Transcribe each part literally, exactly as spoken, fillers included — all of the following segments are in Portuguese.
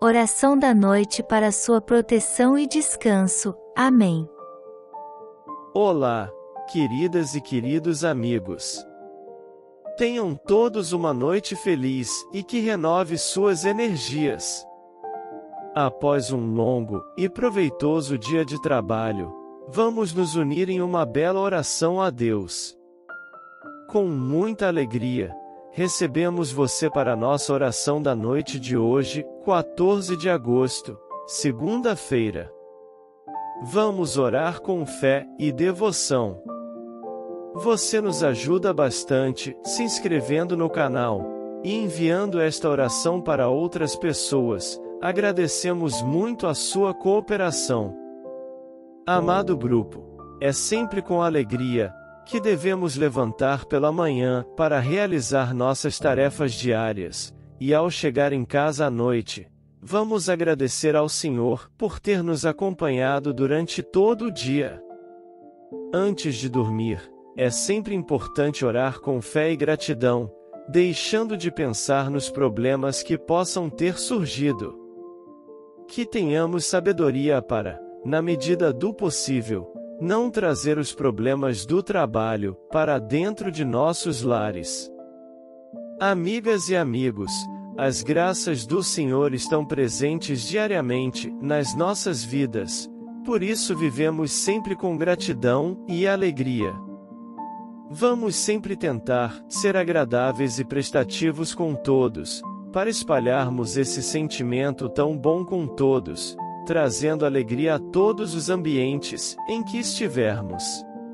Oração da noite para sua proteção e descanso. Amém. Olá, queridas e queridos amigos. Tenham todos uma noite feliz e que renove suas energias. Após um longo e proveitoso dia de trabalho, vamos nos unir em uma bela oração a Deus. Com muita alegria, recebemos você para a nossa oração da noite de hoje, quatorze de agosto, segunda-feira. Vamos orar com fé e devoção. Você nos ajuda bastante se inscrevendo no canal e enviando esta oração para outras pessoas. Agradecemos muito a sua cooperação. Amado grupo, é sempre com alegria que devemos levantar pela manhã para realizar nossas tarefas diárias, e ao chegar em casa à noite, vamos agradecer ao Senhor por ter nos acompanhado durante todo o dia. Antes de dormir, é sempre importante orar com fé e gratidão, deixando de pensar nos problemas que possam ter surgido. Que tenhamos sabedoria para, na medida do possível, não trazer os problemas do trabalho para dentro de nossos lares. Amigas e amigos, as graças do Senhor estão presentes diariamente nas nossas vidas, por isso vivemos sempre com gratidão e alegria. Vamos sempre tentar ser agradáveis e prestativos com todos, para espalharmos esse sentimento tão bom com todos, trazendo alegria a todos os ambientes em que estivermos.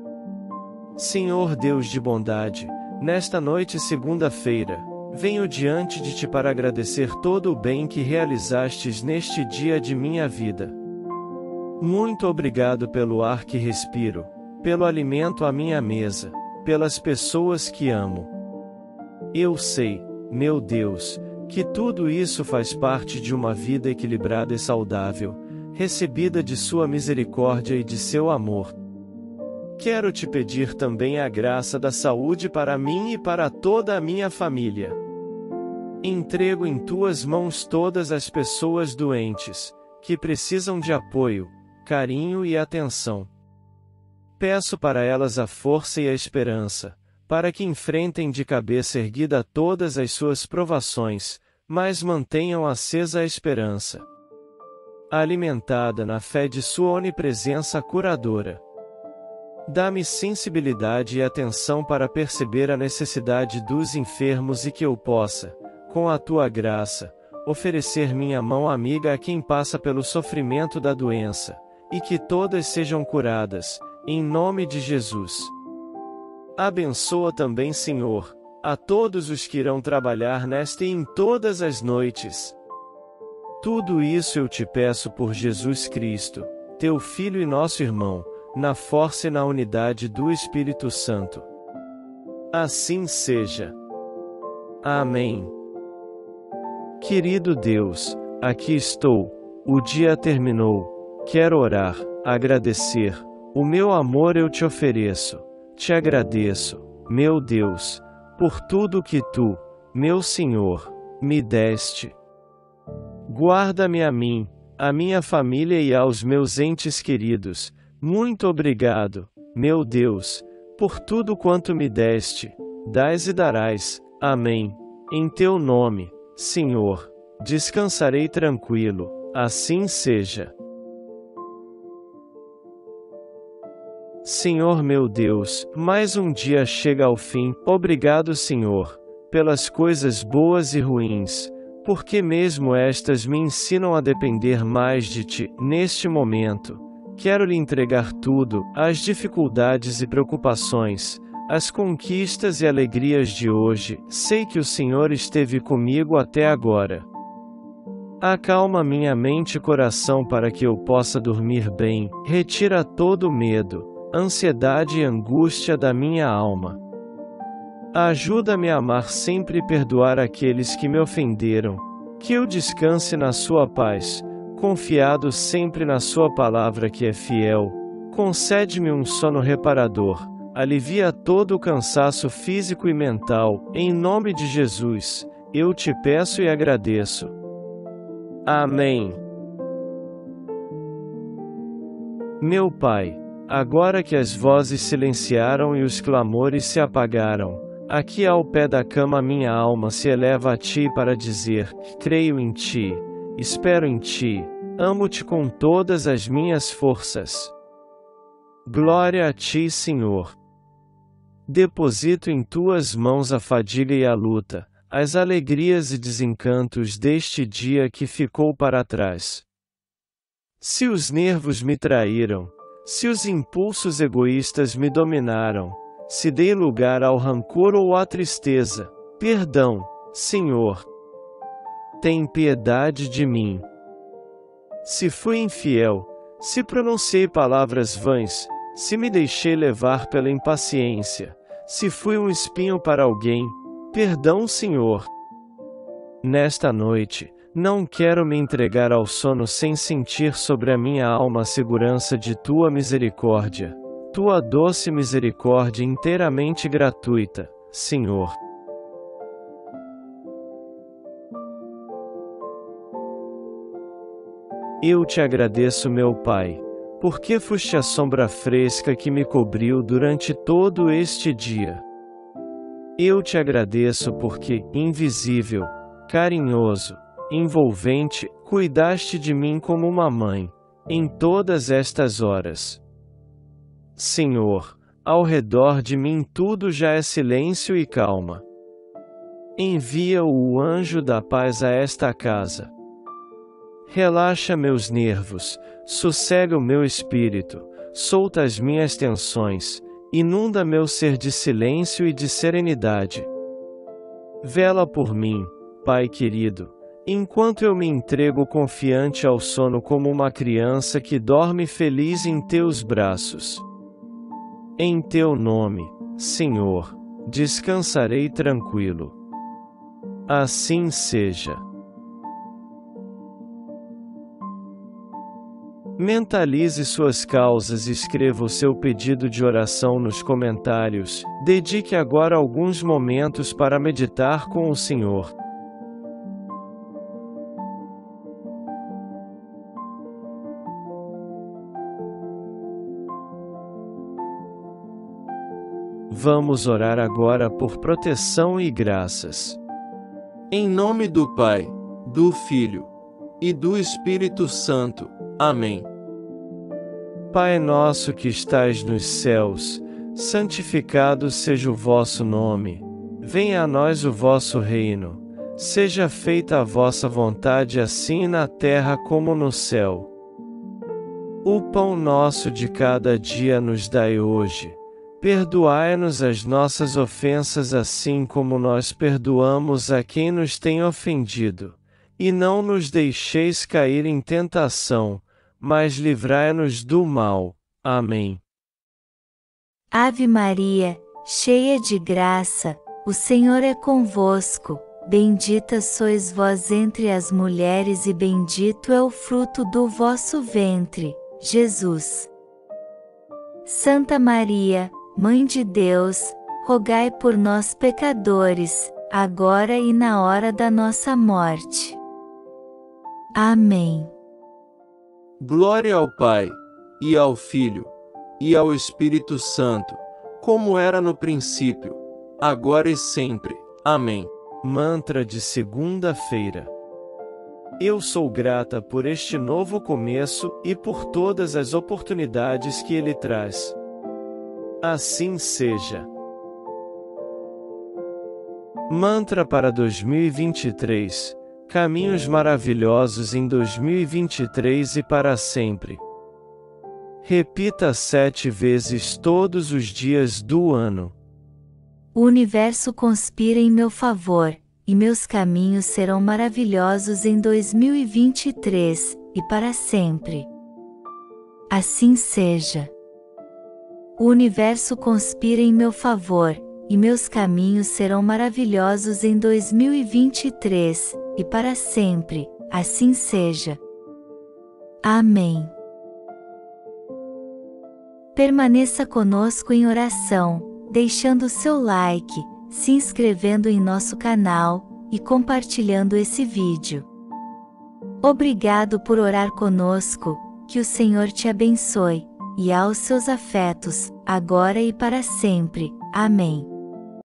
Senhor Deus de bondade, nesta noite segunda-feira, venho diante de Ti para agradecer todo o bem que realizastes neste dia de minha vida. Muito obrigado pelo ar que respiro, pelo alimento à minha mesa, pelas pessoas que amo. Eu sei, meu Deus, que tudo isso faz parte de uma vida equilibrada e saudável, recebida de Sua misericórdia e de Seu amor. Quero Te pedir também a graça da saúde para mim e para toda a minha família. Entrego em Tuas mãos todas as pessoas doentes, que precisam de apoio, carinho e atenção. Peço para elas a força e a esperança, para que enfrentem de cabeça erguida todas as suas provações, mas mantenham acesa a esperança, alimentada na fé de Sua onipresença curadora. Dá-me sensibilidade e atenção para perceber a necessidade dos enfermos e que eu possa, com a Tua graça, oferecer minha mão amiga a quem passa pelo sofrimento da doença, e que todas sejam curadas, em nome de Jesus. Abençoa também, Senhor, a todos os que irão trabalhar nesta e em todas as noites. Tudo isso eu Te peço por Jesus Cristo, Teu Filho e nosso irmão, na força e na unidade do Espírito Santo. Assim seja. Amém. Querido Deus, aqui estou, o dia terminou, quero orar, agradecer, o meu amor eu Te ofereço, Te agradeço, meu Deus, por tudo que Tu, meu Senhor, me deste. Guarda-me a mim, a minha família e aos meus entes queridos. Muito obrigado, meu Deus, por tudo quanto me deste, dás e darás. Amém. Em Teu nome, Senhor, descansarei tranquilo, assim seja. Senhor meu Deus, mais um dia chega ao fim. Obrigado, Senhor, pelas coisas boas e ruins, porque mesmo estas me ensinam a depender mais de Ti. Neste momento, quero lhe entregar tudo, as dificuldades e preocupações, as conquistas e alegrias de hoje. Sei que o Senhor esteve comigo até agora. Acalma minha mente e coração para que eu possa dormir bem. Retira todo o medo, ansiedade e angústia da minha alma. Ajuda-me a amar sempre e perdoar aqueles que me ofenderam. Que eu descanse na Sua paz, confiado sempre na Sua palavra que é fiel. Concede-me um sono reparador, alivia todo o cansaço físico e mental. Em nome de Jesus, eu Te peço e agradeço. Amém. Meu Pai, agora que as vozes silenciaram e os clamores se apagaram, aqui ao pé da cama minha alma se eleva a Ti para dizer: creio em Ti, espero em Ti, amo-Te com todas as minhas forças. Glória a Ti, Senhor. Deposito em Tuas mãos a fadiga e a luta, as alegrias e desencantos deste dia que ficou para trás. Se os nervos me traíram, se os impulsos egoístas me dominaram, se dei lugar ao rancor ou à tristeza, perdão, Senhor. Tem piedade de mim. Se fui infiel, se pronunciei palavras vãs, se me deixei levar pela impaciência, se fui um espinho para alguém, perdão, Senhor. Nesta noite, não quero me entregar ao sono sem sentir sobre a minha alma a segurança de Tua misericórdia, Tua doce misericórdia inteiramente gratuita, Senhor. Eu Te agradeço, meu Pai, porque foste a sombra fresca que me cobriu durante todo este dia. Eu Te agradeço porque, invisível, carinhoso, envolvente, cuidaste de mim como uma mãe, em todas estas horas. Senhor, ao redor de mim tudo já é silêncio e calma. Envia o anjo da paz a esta casa. Relaxa meus nervos, sossega o meu espírito, solta as minhas tensões, inunda meu ser de silêncio e de serenidade. Vela por mim, Pai querido, enquanto eu me entrego confiante ao sono como uma criança que dorme feliz em Teus braços. Em Teu nome, Senhor, descansarei tranquilo. Assim seja. Mentalize suas causas e escreva o seu pedido de oração nos comentários. Dedique agora alguns momentos para meditar com o Senhor. Vamos orar agora por proteção e graças. Em nome do Pai, do Filho e do Espírito Santo. Amém. Pai nosso que estais nos céus, santificado seja o vosso nome. Venha a nós o vosso reino. Seja feita a vossa vontade assim na terra como no céu. O pão nosso de cada dia nos dai hoje. Perdoai-nos as nossas ofensas assim como nós perdoamos a quem nos tem ofendido. E não nos deixeis cair em tentação, mas livrai-nos do mal. Amém. Ave Maria, cheia de graça, o Senhor é convosco. Bendita sois vós entre as mulheres e bendito é o fruto do vosso ventre, Jesus. Santa Maria, Mãe de Deus, rogai por nós pecadores, agora e na hora da nossa morte. Amém. Glória ao Pai, e ao Filho, e ao Espírito Santo, como era no princípio, agora e sempre. Amém. Mantra de segunda-feira. Eu sou grata por este novo começo e por todas as oportunidades que ele traz. Assim seja. Mantra para dois mil e vinte e três. Caminhos maravilhosos em dois mil e vinte e três e para sempre. Repita sete vezes todos os dias do ano. O universo conspira em meu favor, e meus caminhos serão maravilhosos em dois mil e vinte e três, e para sempre. Assim seja. O universo conspira em meu favor, e meus caminhos serão maravilhosos em dois mil e vinte e três, e para sempre. Assim seja. Amém. Permaneça conosco em oração, deixando seu like, se inscrevendo em nosso canal, e compartilhando esse vídeo. Obrigado por orar conosco, que o Senhor te abençoe, e aos seus afetos, agora e para sempre. Amém.